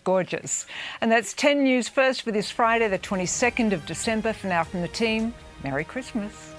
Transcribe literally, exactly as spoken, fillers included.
gorgeous. And that's ten News First for this Friday, the twenty-second of December. For now, from the team, Merry Christmas.